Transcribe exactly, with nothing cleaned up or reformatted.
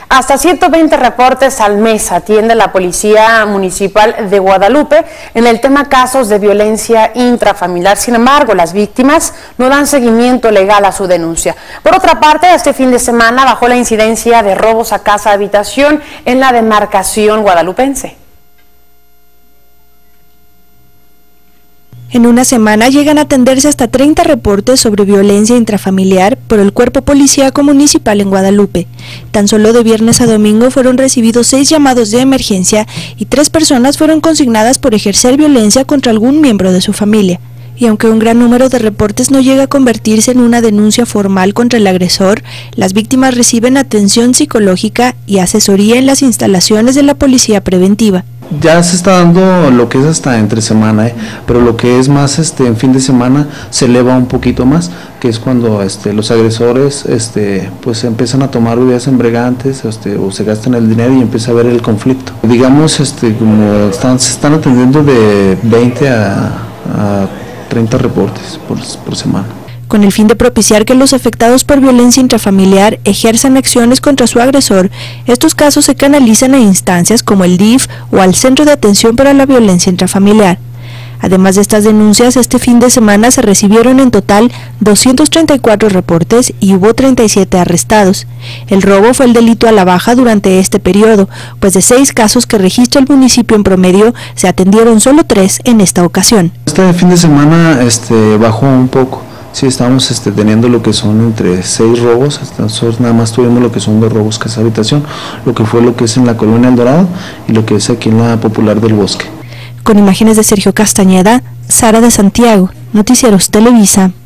Hasta ciento veinte reportes al mes atiende la Policía Municipal de Guadalupe en el tema casos de violencia intrafamiliar. Sin embargo, las víctimas no dan seguimiento legal a su denuncia. Por otra parte, este fin de semana bajó la incidencia de robos a casa habitación en la demarcación guadalupense. En una semana llegan a atenderse hasta treinta reportes sobre violencia intrafamiliar por el Cuerpo Policíaco Municipal en Guadalupe. Tan solo de viernes a domingo fueron recibidos seis llamados de emergencia y tres personas fueron consignadas por ejercer violencia contra algún miembro de su familia. Y aunque un gran número de reportes no llega a convertirse en una denuncia formal contra el agresor, las víctimas reciben atención psicológica y asesoría en las instalaciones de la Policía Preventiva. Ya se está dando lo que es hasta entre semana, ¿eh? pero lo que es más este en fin de semana se eleva un poquito más, que es cuando este los agresores este pues empiezan a tomar bebidas embriagantes este, o se gastan el dinero y empieza a haber el conflicto. Digamos este como están, se están atendiendo de veinte a, a treinta reportes por, por semana. Con el fin de propiciar que los afectados por violencia intrafamiliar ejerzan acciones contra su agresor, estos casos se canalizan a instancias como el D I F o al Centro de Atención para la Violencia Intrafamiliar. Además de estas denuncias, este fin de semana se recibieron en total doscientos treinta y cuatro reportes y hubo treinta y siete arrestados. El robo fue el delito a la baja durante este periodo, pues de seis casos que registra el municipio en promedio, se atendieron solo tres en esta ocasión. Este fin de semana este, bajó un poco. Sí, estamos este, teniendo lo que son entre seis robos, nosotros nada más tuvimos lo que son dos robos casa habitación, lo que fue lo que es en la Colonia El Dorado y lo que es aquí en la Popular del Bosque. Con imágenes de Sergio Castañeda, Sara de Santiago, Noticieros Televisa.